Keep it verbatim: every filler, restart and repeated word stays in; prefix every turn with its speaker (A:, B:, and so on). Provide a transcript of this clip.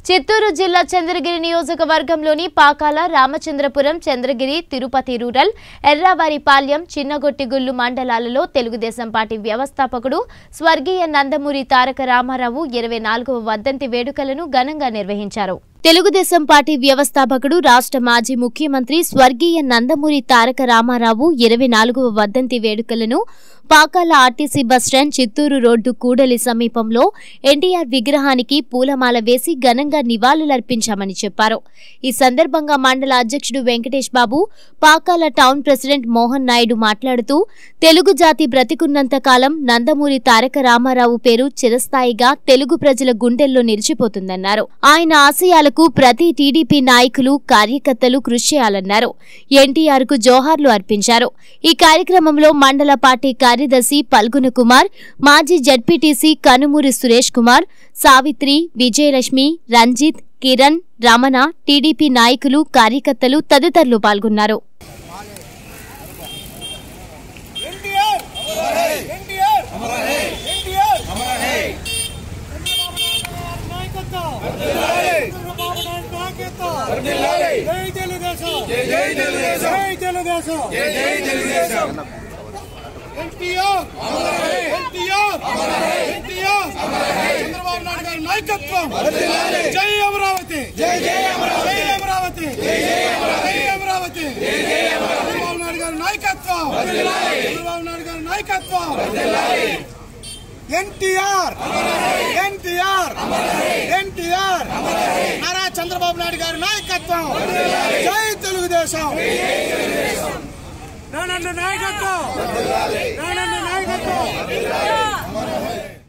A: చిత్తూరు జిల్లా చంద్రగిరి నియోజకవర్గంలోని పాకాల, రామచంద్రపురం, చంద్రగిరి, తిరుపతి రూరల్, ఎర్రావారిపాలెం, చిన్నగొట్టిగుళ్లు మండలాలలో తెలుగుదేశం పార్టీ వ్యవస్థాపకుడు స్వర్గీయ నందమూరి తారక రామారావు ఇరవై నాలుగవ వర్ధంతి వేడుకలను ఘనంగా నిర్వహించారు. తెలుగుదేశం పార్టీ వ్యవస్థాపకుడు, రాష్ట్ర మాజీ ముఖ్యమంత్రి స్వర్గీయ నందమూరి తారక రామారావు ఇరవై నాలుగవ వర్ధంతి వేడుకలను Pakala RTC bus stand, Chittoor road కూడలి సమీపంలో ఎన్టీఆర్ విగ్రహానికి పూలమాల వేసి ఘనంగా నివాళులర్పించామని చెప్పారు. ఈ సందర్భంగా మండల అధ్యక్షుడు వెంకటేష్ బాబు, పాకాల టౌన్ ప్రెసిడెంట్ మోహన్ నాయుడు మాట్లాడుతూ తెలుగు జాతి బ్రతికున్నంత కాలం నందమూరి తారక రామారావు పేరు చిరస్థాయిగా తెలుగు ప్రజల గుండెల్లో నిలిచిపోతుందన్నారు. ఆయన ఆశయాలకు ప్రతి టీడీపీ నాయకులు, కార్యకర్తలు కృషి చేయాలన్నారు. ఎన్టీఆర్ కు జోహార్లు అర్పించారు. ఈ కార్యక్రమంలో మండల పార్టీ కార్యదర్శి పల్గున కుమార్, మాజీ జడ్పీటీసీ కనుమూరి సురేష్ కుమార్, సావిత్రి, విజయలక్ష్మి, రంజిత్, కిరణ్, రమణ, టీడీపీ నాయకులు, కార్యకర్తలు తదితరులు పాల్గొన్నారు.
B: చంద్రబాబు నాయుడు గారి నాయకత్వం. జై అమరావతి, జై అమరావతి, జై అమరావతి. చంద్రబాబు నాయుడు గారి నాయకత్వం, చంద్రబాబు నాయుడు గారి నాయకత్వం. ఎన్టీఆర్, ఎన్టీఆర్, ఎన్టీఆర్, నారా చంద్రబాబు నాయుడు గారి నాయకత్వం. జై తెలుగుదేశం. నాయకత్వం, నాయకత్వం.